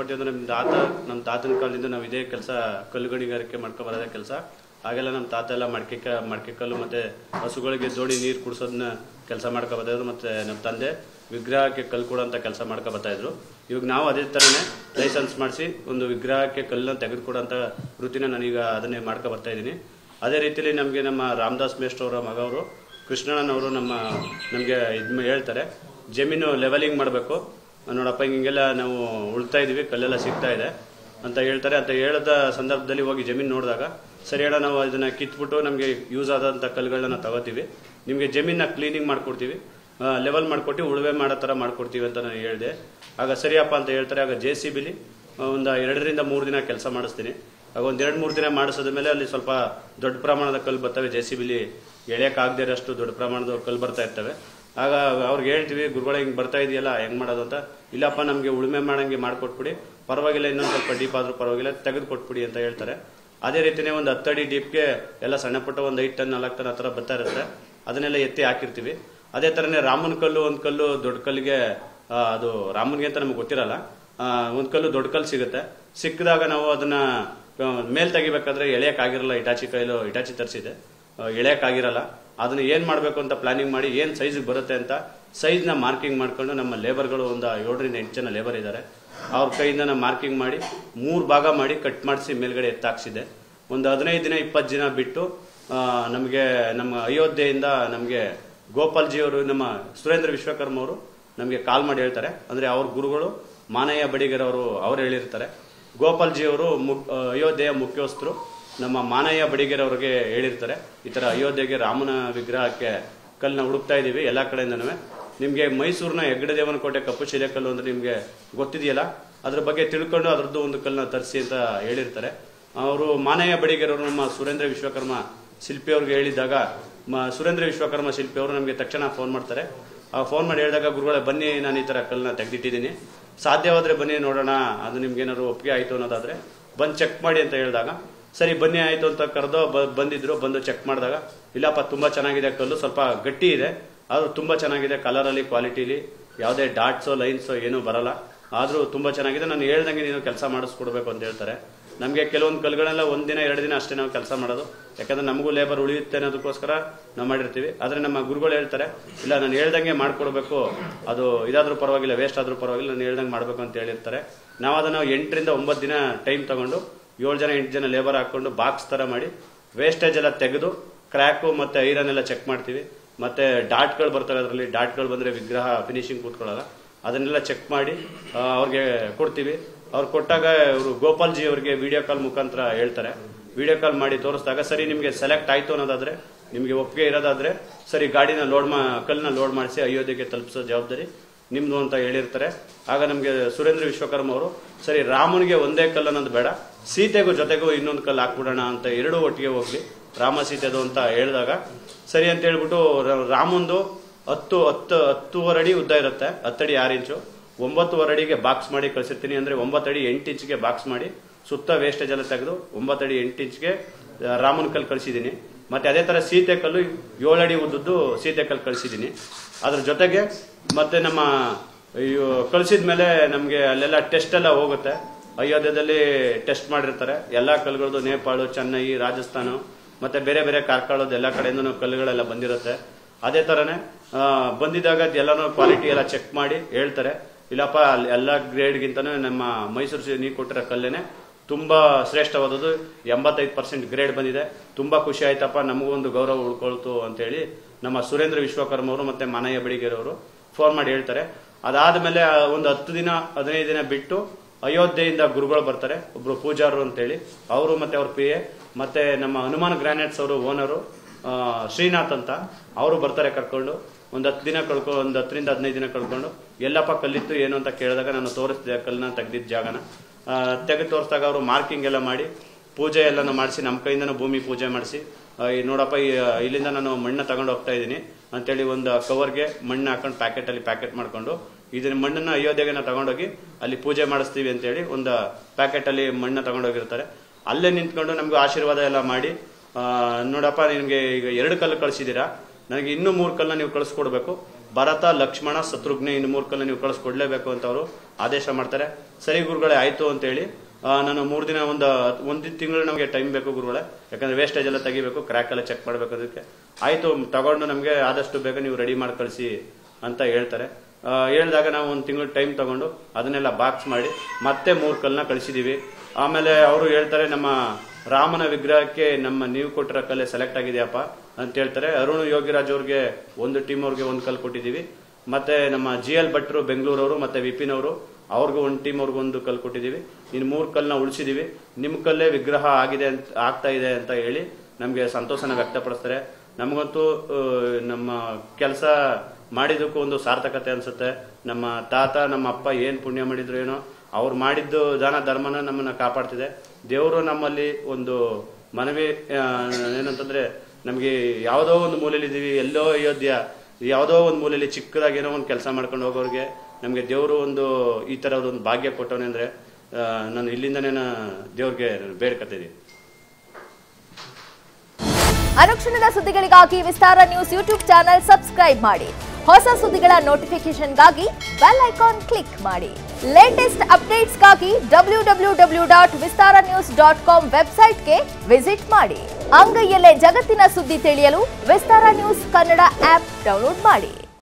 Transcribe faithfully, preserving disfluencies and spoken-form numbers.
ಇಷ್ಟಪಟ್ಟು ಅಂದ್ರೆ ನಮ್ಮ ತಾತ ನಮ್ಮ ತಾತನ ಕಾಲದಿಂದ ನಾವು ಇದೇ ಕೆಲಸ ಕಲ್ಲು ಗಣಿಗಾರಿಕೆ ಮಾಡ್ಕೊ ಬರೋದೇ ಕೆಲಸ. ಹಾಗೆಲ್ಲ ನಮ್ಮ ತಾತ ಎಲ್ಲ ಮಡಕೆ ಮಡಕೆ ಕಲ್ಲು ಮತ್ತೆ ಹಸುಗಳಿಗೆ ಜೋಡಿ ನೀರು ಕುಡಿಸೋದನ್ನ ಕೆಲಸ ಮಾಡ್ಕೊ ಬರ್ತಾಯಿದ್ರು. ಮತ್ತೆ ನಮ್ಮ ತಂದೆ ವಿಗ್ರಹಕ್ಕೆ ಕಲ್ಲು ಕೊಡೋಂಥ ಕೆಲಸ ಮಾಡ್ಕೊ ಬರ್ತಾಯಿದ್ರು. ಇವಾಗ ನಾವು ಅದೇ ಥರನೇ ಲೈಸೆನ್ಸ್ ಮಾಡಿಸಿ ಒಂದು ವಿಗ್ರಹಕ್ಕೆ ಕಲ್ಲನ್ನು ತೆಗೆದುಕೊಡೋಂಥ ವೃತ್ತಿನ ನಾನೀಗ ಅದನ್ನೇ ಮಾಡ್ಕೊ ಬರ್ತಾ ಇದ್ದೀನಿ. ಅದೇ ರೀತಿಯಲ್ಲಿ ನಮಗೆ ನಮ್ಮ ರಾಮದಾಸ್ ಮೇಷ್ಟ್ರ ಅವರ ಮಗವರು ಕೃಷ್ಣಣ್ಣನವರು ನಮ್ಮ ನಮಗೆ ಇದು ಹೇಳ್ತಾರೆ, ಜಮೀನು ಲೆವೆಲಿಂಗ್ ಮಾಡಬೇಕು ನೋಡಪ್ಪ, ಹಿಂಗೆಲ್ಲ ನಾವು ಉಳ್ತಾ ಇದೀವಿ, ಕಲ್ಲೆಲ್ಲ ಸಿಗ್ತಾ ಇದೆ ಅಂತ ಹೇಳ್ತಾರೆ. ಅಂತ ಹೇಳಿದ ಸಂದರ್ಭದಲ್ಲಿ ಹೋಗಿ ಜಮೀನು ನೋಡಿದಾಗ ಸರಿ ಅಣ್ಣ, ನಾವು ಇದನ್ನ ಕಿತ್ಬಿಟ್ಟು ನಮಗೆ ಯೂಸ್ ಆದಂಥ ಕಲ್ಲುಗಳನ್ನ ತಗೋತೀವಿ, ನಿಮಗೆ ಜಮೀನ ಕ್ಲೀನಿಂಗ್ ಮಾಡ್ಕೊಡ್ತೀವಿ, ಲೆವೆಲ್ ಮಾಡ್ಕೊಟ್ಟು ಉಳುವೆ ಮಾಡೋ ಥರ ಮಾಡ್ಕೊಡ್ತೀವಿ ಅಂತ ನಾನು ಹೇಳಿದೆ. ಆಗ ಸರಿಯಪ್ಪ ಅಂತ ಹೇಳ್ತಾರೆ. ಆಗ ಜೆ ಸಿ ಬಿಲಿ ಒಂದು ಎರಡರಿಂದ ಮೂರು ದಿನ ಕೆಲಸ ಮಾಡಿಸ್ತೀನಿ. ಆಗ ಒಂದು ಎರಡು ಮೂರು ದಿನ ಮಾಡಿಸೋದ ಮೇಲೆ ಅಲ್ಲಿ ಸ್ವಲ್ಪ ದೊಡ್ಡ ಪ್ರಮಾಣದ ಕಲ್ಲು ಬರ್ತವೆ, ಜೆ ಸಿ ಬಿಲಿ ಎಳೆಯೋಕ್ಕಾಗದೇ ಇರೋಷ್ಟು ದೊಡ್ಡ ಪ್ರಮಾಣದ ಕಲ್ಲು ಬರ್ತಾ ಇರ್ತವೆ. ಆಗ ಅವ್ರಿಗೆ ಹೇಳ್ತೀವಿ, ಗುರುಗಳ ಹಿಂಗೆ ಬರ್ತಾ ಇದೆಯಲ್ಲ ಹೆಂಗೆ ಮಾಡೋದು ಅಂತ. ಇಲ್ಲಪ್ಪ ನಮಗೆ ಉಳುಮೆ ಮಾಡಂಗೆ ಮಾಡಿಕೊಟ್ಬಿಡಿ, ಪರವಾಗಿಲ್ಲ, ಇನ್ನೊಂದು ಸ್ವಲ್ಪ ಡೀಪ್ ಆದರೂ ಪರವಾಗಿಲ್ಲ, ತೆಗೆದು ಕೊಟ್ಬಿಡಿ ಅಂತ ಹೇಳ್ತಾರೆ. ಅದೇ ರೀತಿಯೇ ಒಂದು ಹತ್ತಡಿ ಡೀಪ್ಗೆ ಎಲ್ಲ ಸಣ್ಣ ಪುಟ್ಟ ಒಂದು ಐದು ಟನ್ ನಾಲ್ಕು ಟನ್ ಆ ಥರ ಬರ್ತಾ ಇರುತ್ತೆ, ಅದನ್ನೆಲ್ಲ ಎತ್ತಿ ಹಾಕಿರ್ತೀವಿ. ಅದೇ ಥರನೇ ರಾಮನ ಕಲ್ಲು ಒಂದು ಕಲ್ಲು ದೊಡ್ಡ ಕಲ್ಲಿಗೆ, ಅದು ರಾಮನ್ಗೆ ಅಂತ ನಮ್ಗೆ ಗೊತ್ತಿರಲ್ಲ, ಒಂದು ಕಲ್ಲು ದೊಡ್ಡ ಕಲ್ಲು ಸಿಗುತ್ತೆ. ಸಿಕ್ಕಿದಾಗ ನಾವು ಅದನ್ನ ಮೇಲ್ ತೆಗಿಬೇಕಾದ್ರೆ ಎಳೆಯಕ್ಕಾಗಿರಲ್ಲ, ಇಟಾಚಿ ಕೈಲು ಇಟಾಚಿ ತರಿಸಿದೆ, ಎಳೆಯಕ್ಕಾಗಿರಲ್ಲ. ಅದನ್ನ ಏನ್ ಮಾಡಬೇಕು ಅಂತ ಪ್ಲಾನಿಂಗ್ ಮಾಡಿ ಏನ್ ಸೈಜ್ಗೆ ಬರುತ್ತೆ ಅಂತ ಸೈಜ್ನ ಮಾರ್ಕಿಂಗ್ ಮಾಡ್ಕೊಂಡು ನಮ್ಮ ಲೇಬರ್ಗಳು ಒಂದು ಏಳರಿಂದ ಎಂಟು ಜನ ಲೇಬರ್ ಇದ್ದಾರೆ, ಅವ್ರ ಕೈಯಿಂದ ಮಾರ್ಕಿಂಗ್ ಮಾಡಿ ಮೂರು ಭಾಗ ಮಾಡಿ ಕಟ್ ಮಾಡಿಸಿ ಮೇಲ್ಗಡೆ ಎತ್ತಾಕ್ಸಿದೆ. ಒಂದು ಹದಿನೈದು ದಿನ ಇಪ್ಪತ್ತು ದಿನ ಬಿಟ್ಟು ನಮಗೆ ನಮ್ಮ ಅಯೋಧ್ಯೆಯಿಂದ ನಮಗೆ ಗೋಪಾಲ್ಜಿ ಅವರು, ನಮ್ಮ ಸುರೇಂದ್ರ ವಿಶ್ವಕರ್ಮ ಅವರು ನಮಗೆ ಕಾಲ್ ಮಾಡಿ ಹೇಳ್ತಾರೆ. ಅಂದ್ರೆ ಅವ್ರ ಗುರುಗಳು ಮಾನಯ್ಯ ಬಡಿಗೇರ್ ಅವರು ಅವ್ರು ಹೇಳಿರ್ತಾರೆ. ಗೋಪಾಲ್ಜಿ ಅವರು ಅಯೋಧ್ಯೆಯ ಮುಖ್ಯಸ್ಥರು ನಮ್ಮ ಮಾನಯ್ಯ ಬಡಿಗೇರ್ ಅವ್ರಿಗೆ ಹೇಳಿರ್ತಾರೆ, ಈ ತರ ಅಯೋಧ್ಯೆಗೆ ರಾಮನ ವಿಗ್ರಹಕ್ಕೆ ಕಲ್ಲನ್ನ ಹುಡುಕ್ತಾ ಇದೀವಿ ಎಲ್ಲ ಕಡೆಯಿಂದನೂ. ನಿಮ್ಗೆ ಮೈಸೂರಿನ ಹೆಗ್ಗಡೆ ದೇವನಕೋಟೆ ಕಪ್ಪು ಶಿಲೆ ಕಲ್ಲು ಅಂದ್ರೆ ನಿಮ್ಗೆ ಗೊತ್ತಿದೆಯಲ್ಲ, ಅದ್ರ ಬಗ್ಗೆ ತಿಳ್ಕೊಂಡು ಅದರದ್ದು ಒಂದು ಕಲ್ಲನ್ನ ತರಿಸಿ ಅಂತ ಹೇಳಿರ್ತಾರೆ. ಅವರು ಮಾನಯ್ಯ ಬಡಿಗೇರ್ ಅವರು ನಮ್ಮ ಸುರೇಂದ್ರ ವಿಶ್ವಕರ್ಮ ಶಿಲ್ಪಿ ಅವ್ರಿಗೆ ಹೇಳಿದಾಗ ಸುರೇಂದ್ರ ವಿಶ್ವಕರ್ಮ ಶಿಲ್ಪಿ ಅವರು ನಮಗೆ ತಕ್ಷಣ ಫೋನ್ ಮಾಡ್ತಾರೆ. ಆ ಫೋನ್ ಮಾಡಿ ಹೇಳಿದಾಗ, ಗುರುಗಳೇ ಬನ್ನಿ, ನಾನು ಈ ತರ ಕಲ್ಲನ್ನ ತೆಗೆದಿಟ್ಟಿದ್ದೀನಿ, ಸಾಧ್ಯವಾದ್ರೆ ಬನ್ನಿ ನೋಡೋಣ, ಅದು ನಿಮ್ಗೆ ಏನಾದ್ರು ಒಪ್ಪಿಗೆ ಆಯ್ತು ಅನ್ನೋದಾದ್ರೆ ಬಂದು ಚೆಕ್ ಮಾಡಿ ಅಂತ ಹೇಳಿದಾಗ, ಸರಿ ಬನ್ನಿ ಆಯ್ತು ಅಂತ ಕರೆದು ಬಂದಿದ್ರು. ಬಂದು ಚೆಕ್ ಮಾಡಿದಾಗ, ಇಲ್ಲಪ್ಪ ತುಂಬಾ ಚೆನ್ನಾಗಿದೆ ಕಲ್ಲು, ಸ್ವಲ್ಪ ಗಟ್ಟಿ ಇದೆ, ಆದ್ರೂ ತುಂಬಾ ಚೆನ್ನಾಗಿದೆ, ಕಲರಲ್ಲಿ ಕ್ವಾಲಿಟಿಲಿ ಯಾವುದೇ ಡಾಟ್ಸೋ ಲೈನ್ಸೋ ಏನೂ ಬರಲ್ಲ, ಆದ್ರೂ ತುಂಬಾ ಚೆನ್ನಾಗಿದೆ, ನಾನು ಹೇಳ್ದಂಗೆ ನೀನು ಕೆಲಸ ಮಾಡಿಸ್ಕೊಡ್ಬೇಕು ಅಂತ ಹೇಳ್ತಾರೆ. ನಮಗೆ ಕೆಲವೊಂದು ಕಲ್ಗಳೆಲ್ಲ ಒಂದಿನ ಎರಡು ದಿನ ಅಷ್ಟೇ ನಾವು ಕೆಲಸ ಮಾಡೋದು, ಯಾಕಂದ್ರೆ ನಮಗೂ ಲೇಬರ್ ಉಳಿಯುತ್ತೆ ಅನ್ನೋದಕ್ಕೋಸ್ಕರ ನಾವು ಮಾಡಿರ್ತೀವಿ. ಆದ್ರೆ ನಮ್ಮ ಗುರುಗಳು ಹೇಳ್ತಾರೆ, ಇಲ್ಲ ನಾನು ಹೇಳ್ದಂಗೆ ಮಾಡ್ಕೊಡ್ಬೇಕು, ಅದು ಇದಾದ್ರೂ ಪರವಾಗಿಲ್ಲ, ವೇಸ್ಟ್ ಆದ್ರೂ ಪರವಾಗಿಲ್ಲ, ನಾನು ಹೇಳ್ದಂಗೆ ಮಾಡ್ಬೇಕು ಅಂತ ಹೇಳಿರ್ತಾರೆ. ನಾವು ಅದನ್ನ ಎಂಟರಿಂದ ಒಂಬತ್ತು ದಿನ ಟೈಮ್ ತಗೊಂಡು ಏಳು ಜನ ಎಂಟು ಜನ ಲೇಬರ್ ಹಾಕೊಂಡು ಬಾಕ್ಸ್ ತರ ಮಾಡಿ ವೇಸ್ಟೇಜ್ ಎಲ್ಲ ತೆಗೆದು ಕ್ರ್ಯಾಕು ಮತ್ತೆ ಐರನ್ ಎಲ್ಲ ಚೆಕ್ ಮಾಡ್ತೀವಿ. ಮತ್ತೆ ಡಾಟ್ಗಳು ಬರ್ತವೆ, ಅದರಲ್ಲಿ ಡಾಟ್ಗಳು ಬಂದ್ರೆ ವಿಗ್ರಹ ಫಿನಿಶಿಂಗ್ ಕೂತ್ಕೊಳ್ಳಲ್ಲ, ಅದನ್ನೆಲ್ಲ ಚೆಕ್ ಮಾಡಿ ಅವ್ರಿಗೆ ಕೊಡ್ತೀವಿ. ಅವ್ರು ಕೊಟ್ಟಾಗ ಇವರು ಗೋಪಾಲ್ಜಿ ಅವರಿಗೆ ವಿಡಿಯೋ ಕಾಲ್ ಮುಖಾಂತರ ಹೇಳ್ತಾರೆ. ವಿಡಿಯೋ ಕಾಲ್ ಮಾಡಿ ತೋರಿಸಿದಾಗ, ಸರಿ ನಿಮ್ಗೆ ಸೆಲೆಕ್ಟ್ ಆಯ್ತು ಅನ್ನೋದಾದ್ರೆ, ನಿಮ್ಗೆ ಒಪ್ಪಿಗೆ ಇರೋದಾದ್ರೆ ಸರಿ ಗಾಡಿನ ಲೋಡ್ ಮಾ ಕಲ್ಲನ್ನ ಲೋಡ್ ಮಾಡಿಸಿ ಅಯೋಧ್ಯೆಗೆ ತಲುಪಿಸೋ ಜವಾಬ್ದಾರಿ ನಿಮ್ದು ಅಂತ ಹೇಳಿರ್ತಾರೆ. ಆಗ ನಮ್ಗೆ ಸುರೇಂದ್ರ ವಿಶ್ವಕರ್ಮ ಅವರು, ಸರಿ ರಾಮನಿಗೆ ಒಂದೇ ಕಲ್ಲು ಅನ್ನೋದು ಬೇಡ, ಸೀತೆಗೂ ಜೊತೆಗೂ ಇನ್ನೊಂದು ಕಲ್ಲು ಹಾಕ್ಬಿಡೋಣ ಅಂತ ಎರಡು ಒಟ್ಟಿಗೆ ಹೋಗ್ಲಿ ರಾಮ ಸೀತೆದು ಅಂತ ಹೇಳಿದಾಗ, ಸರಿ ಅಂತ ಹೇಳ್ಬಿಟ್ಟು ರಾಮಂದು ಹತ್ತು ಹತ್ತು ಹತ್ತುವರೆ ಅಡಿ ಉದ್ದ ಇರುತ್ತೆ, ಹತ್ತಡಿ ಆರು ಇಂಚು, ಒಂಬತ್ತುವರೆ ಅಡಿಗೆ ಬಾಕ್ಸ್ ಮಾಡಿ ಕಳಿಸಿರ್ತೀನಿ. ಅಂದ್ರೆ ಒಂಬತ್ತಡಿ ಎಂಟು ಇಂಚ್ಗೆ ಬಾಕ್ಸ್ ಮಾಡಿ ಸುತ್ತ ವೇಸ್ಟೇಜ್ ಎಲ್ಲ ತೆಗೆದು ಒಂಬತ್ತಡಿ ಎಂಟು ಇಂಚ್ಗೆ ರಾಮನ ಕಲ್ಲು ಕಳಿಸಿದ್ದೀನಿ. ಮತ್ತೆ ಅದೇ ತರ ಸೀತೆ ಕಲ್ಲು ಏಳಡಿ ಉದ್ದದ್ದು ಸೀತೆ ಕಲ್ಲು ಕಳಿಸಿದ್ದೀನಿ. ಅದ್ರ ಜೊತೆಗೆ ಮತ್ತೆ ನಮ್ಮ ಕಳಿಸಿದ್ಮೇಲೆ ನಮ್ಗೆ ಅಲ್ಲೆಲ್ಲ ಟೆಸ್ಟ್ ಎಲ್ಲ ಹೋಗುತ್ತೆ, ಅಯೋಧ್ಯೆಯಲ್ಲಿ ಟೆಸ್ಟ್ ಮಾಡಿರ್ತಾರೆ ಎಲ್ಲಾ ಕಲ್ಲುಗಳದ್ದು, ನೇಪಾಳ, ಚೆನ್ನೈ, ರಾಜಸ್ಥಾನ ಮತ್ತೆ ಬೇರೆ ಬೇರೆ ಕಾರ್ಕಳದ ಎಲ್ಲ ಕಡೆಯಿಂದ ಕಲ್ಲುಗಳೆಲ್ಲ ಬಂದಿರುತ್ತೆ. ಅದೇ ತರನೇ ಬಂದಿದ್ದಾಗ ಎಲ್ಲಾನು ಕ್ವಾಲಿಟಿ ಎಲ್ಲ ಚೆಕ್ ಮಾಡಿ ಹೇಳ್ತಾರೆ, ಇಲ್ಲಪ್ಪ ಎಲ್ಲ ಗ್ರೇಡ್ಗಿಂತನೂ ನಮ್ಮ ಮೈಸೂರು ನೀವು ಕೊಟ್ಟಿರೋ ಕಲ್ಲೇನೆ ತುಂಬಾ ಶ್ರೇಷ್ಠವಾದದ್ದು, ಎಂಬತ್ತೈದು ಪರ್ಸೆಂಟ್ ಗ್ರೇಡ್ ಬಂದಿದೆ, ತುಂಬಾ ಖುಷಿ ಆಯ್ತಪ್ಪ, ನಮಗೂ ಒಂದು ಗೌರವ ಉಳ್ಕೊಳ್ತು ಅಂತ ಹೇಳಿ ನಮ್ಮ ಸುರೇಂದ್ರ ವಿಶ್ವಕರ್ಮ ಅವರು ಮತ್ತೆ ಮಾನಯ್ಯ ಬಡಿಗೇರ್ ಅವರು ಫೋನ್ ಮಾಡಿ ಹೇಳ್ತಾರೆ. ಅದಾದ್ಮೇಲೆ ಒಂದು ಹತ್ತು ದಿನ ಹದಿನೈದು ದಿನ ಬಿಟ್ಟು ಅಯೋಧ್ಯೆಯಿಂದ ಗುರುಗಳು ಬರ್ತಾರೆ, ಒಬ್ರು ಪೂಜಾರರು ಅಂತೇಳಿ, ಅವರು ಮತ್ತೆ ಅವ್ರ ಪಿ ಎ ಮತ್ತೆ ನಮ್ಮ ಹನುಮಾನ್ ಗ್ರಾನೈಟ್ಸ್ ಅವರು ಓನರು ಶ್ರೀನಾಥ್ ಅಂತ ಅವರು ಬರ್ತಾರೆ ಕರ್ಕೊಂಡು. ಒಂದ್ ಹತ್ತು ದಿನ ಕಳ್ಕೊಂಡು ಒಂದ್ ಹತ್ತರಿಂದ ಹದಿನೈದು ದಿನ ಕಳ್ಕೊಂಡು ಎಲ್ಲಪ್ಪ ಕಲ್ಲಿತ್ತು ಏನು ಅಂತ ಕೇಳಿದಾಗ ನಾನು ತೋರಿಸ್ತಿದ್ದೆ ಕಲ್ಲನ್ನ ತೆಗ್ದಿದ್ದ ಜಾಗನ ತೆಗೆದು ತೋರಿಸಿದಾಗ ಅವರು ಮಾರ್ಕಿಂಗ್ ಎಲ್ಲ ಮಾಡಿ ಪೂಜೆ ಎಲ್ಲಾನು ಮಾಡಿಸಿ ನಮ್ಮ ಕೈಯಿಂದನೂ ಭೂಮಿ ಪೂಜೆ ಮಾಡಿಸಿ, ನೋಡಪ್ಪ ಇಲ್ಲಿಂದ ನಾನು ಮಣ್ಣು ತಗೊಂಡು ಹೋಗ್ತಾ ಇದ್ದೀನಿ ಅಂತೇಳಿ ಒಂದು ಕವರ್ಗೆ ಮಣ್ಣು ಹಾಕೊಂಡು ಪ್ಯಾಕೆಟ್ ಅಲ್ಲಿ ಪ್ಯಾಕೆಟ್ ಮಾಡ್ಕೊಂಡು ಇದನ್ನ ಮಣ್ಣನ್ನ ಅಯೋಧ್ಯೆಗೆ ನಾವು ತಗೊಂಡೋಗಿ ಅಲ್ಲಿ ಪೂಜೆ ಮಾಡಿಸ್ತೀವಿ ಅಂತೇಳಿ ಒಂದು ಪ್ಯಾಕೆಟ್ ಅಲ್ಲಿ ಮಣ್ಣು ತಗೊಂಡೋಗಿರ್ತಾರೆ. ಅಲ್ಲೇ ನಿಂತ್ಕೊಂಡು ನಮ್ಗೆ ಆಶೀರ್ವಾದ ಎಲ್ಲ ಮಾಡಿ, ನೋಡಪ್ಪ ನಿಮ್ಗೆ ಈಗ ಎರಡು ಕಲ್ಲು ಕಳಿಸಿದೀರಾ, ನನಗೆ ಇನ್ನೂ ಮೂರು ಕಲ್ಲನ್ನ ನೀವು ಕಳಿಸ್ಕೊಡ್ಬೇಕು, ಭರತ ಲಕ್ಷ್ಮಣ ಶತ್ರುಘ್ನ ಇನ್ನು ಮೂರು ಕಲ್ನ ನೀವು ಕಳಿಸ್ಕೊಡ್ಲೇಬೇಕು ಅಂತ ಅವರು ಆದೇಶ ಮಾಡ್ತಾರೆ. ಸರಿ ಗುರುಗಳೇ ಆಯ್ತು ಅಂತೇಳಿ ನಾನು ಮೂರು ದಿನ ಒಂದು ಒಂದು ತಿಂಗಳು ನಮಗೆ ಟೈಮ್ ಬೇಕು ಗುರುಗಳೇ, ಯಾಕಂದ್ರೆ ವೇಸ್ಟೇಜ್ ಎಲ್ಲ ತೆಗಿಬೇಕು, ಕ್ರ್ಯಾಕ್ ಎಲ್ಲ ಚೆಕ್ ಮಾಡ್ಬೇಕು. ಅದಕ್ಕೆ ಆಯ್ತು ತಗೊಂಡು ನಮಗೆ ಆದಷ್ಟು ಬೇಗ ನೀವು ರೆಡಿ ಮಾಡಿ ಕಳಿಸಿ ಅಂತ ಹೇಳ್ತಾರೆ. ಹೇಳಿದಾಗ ನಾವು ಒಂದು ತಿಂಗಳು ಟೈಮ್ ತಗೊಂಡು ಅದನ್ನೆಲ್ಲ ಬಾಕ್ಸ್ ಮಾಡಿ ಮತ್ತೆ ಮೂರು ಕಲ್ನ ಕಳಿಸಿದೀವಿ. ಆಮೇಲೆ ಅವರು ಹೇಳ್ತಾರೆ ನಮ್ಮ ರಾಮನ ವಿಗ್ರಹಕ್ಕೆ ನಮ್ಮ ನೀವು ಕೊಟ್ಟಿರೋ ಕಲ್ಲೆ ಸೆಲೆಕ್ಟ್ ಆಗಿದೆಯಪ್ಪ ಅಂತ ಹೇಳ್ತಾರೆ. ಅರುಣ್ ಯೋಗಿರಾಜ್ ಅವ್ರಿಗೆ ಒಂದು ಟೀಮ್ ಅವ್ರಿಗೆ ಒಂದು ಕಲ್ ಕೊಟ್ಟಿದ್ದೀವಿ. ಮತ್ತೆ ನಮ್ಮ ಜಿ ಎಲ್ ಭಟ್ರು ಬೆಂಗಳೂರವರು ಮತ್ತೆ ವಿಪಿನ್ ಅವರು ಅವ್ರಿಗೂ ಒಂದು ಟೀಮ್ ಅವ್ರಿಗೂ ಒಂದು ಕಲ್ ಕೊಟ್ಟಿದ್ದೀವಿ. ಇನ್ನು ಮೂರು ಕಲ್ನ ಉಳಿಸಿದೀವಿ. ನಿಮ್ಮ ಕಲ್ಲೇ ವಿಗ್ರಹ ಆಗಿದೆ ಅಂತ ಆಗ್ತಾ ಇದೆ ಅಂತ ಹೇಳಿ ನಮಗೆ ಸಂತೋಷನ ವ್ಯಕ್ತಪಡಿಸ್ತಾರೆ. ನಮಗಂತೂ ನಮ್ಮ ಕೆಲಸ ಮಾಡಿದಕ್ಕೂ ಒಂದು ಸಾರ್ಥಕತೆ ಅನ್ಸುತ್ತೆ. ನಮ್ಮ ತಾತ ನಮ್ಮ ಅಪ್ಪ ಏನ್ ಪುಣ್ಯ ಮಾಡಿದ್ರು ಏನೋ, ಅವ್ರು ಮಾಡಿದ್ದು ದಾನ ಧರ್ಮನ ನಮ್ಮನ್ನ ಕಾಪಾಡ್ತಿದೆ. ದೇವರು ನಮ್ಮಲ್ಲಿ ಒಂದು ಮನವಿ ಏನಂತಂದ್ರೆ, ನಮ್ಗೆ ಯಾವುದೋ ಒಂದು ಮೂಲೆಯಲ್ಲಿ ಇದೀವಿ, ಎಲ್ಲೋ ಅಯೋಧ್ಯ ಯಾವುದೋ ಒಂದು ಮೂಲೆಯಲ್ಲಿ ಚಿಕ್ಕದಾಗಿ ಏನೋ ಒಂದು ಕೆಲಸ ಮಾಡ್ಕೊಂಡು ಹೋಗೋರಿಗೆ ನಮ್ಗೆ ದೇವರು ಒಂದು ಈ ತರದ ಒಂದು ಭಾಗ್ಯ ಕೊಟ್ಟವನೇ ಅಂದ್ರೆ ನಾನು ಇಲ್ಲಿಂದನೇ ದೇವ್ರಿಗೆ ಬೇಡ್ಕತ್ತಿದ್ದೀನಿ. ಅನುಕ್ಷಣದ ಸುದ್ದಿಗಳಿಗಾಗಿ Vistara news YouTube channel subscribe ಮಾಡಿ. ಹೊಸ ಸುದ್ದಿಗಳ ನೋಟಿಫಿಕೇಶನ್ಗಾಗಿ ಬೆಲ್ ಐಕಾನ್ ಕ್ಲಿಕ್ ಮಾಡಿ. ಲೇಟೆಸ್ಟ್ ಅಪ್ಡೇಟ್ಸ್ಗಾಗಿ W W W dot Vistara news dot com ವೆಬ್ಸೈಟ್ಗೆ ವಿಸಿಟ್ ಮಾಡಿ. ಅಂಗೈಯಲ್ಲೇ ಜಗತ್ತಿನ ಸುದ್ದಿ ತಿಳಿಯಲು Vistara news Kannada app download ಮಾಡಿ.